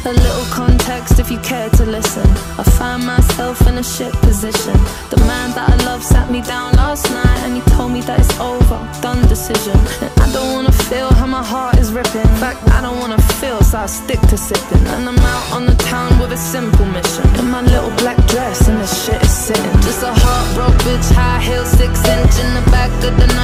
A little context if you care to listen. I find myself in a shit position. The man that I love sat me down last night and he told me that it's over, done decision. And I don't wanna feel how my heart is ripping. In fact, I don't wanna feel, so I stick to sipping. And I'm out on the town with a simple mission. In my little black dress and the shit is sitting. Just a heartbroken bitch, high heel, 6 inch in the back of the